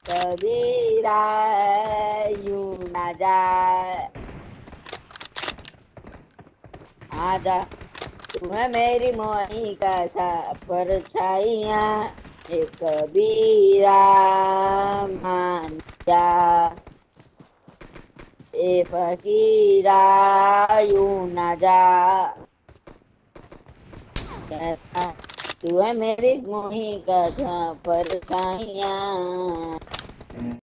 कबीरा यूं ना जा, आजा तू है मेरी मोही का सा परछाइयाँ, ए कबीरा मान जा, ए फकीरा यूं ना जा। कैसा तू है मेरी मोही का सा परछाइयाँ।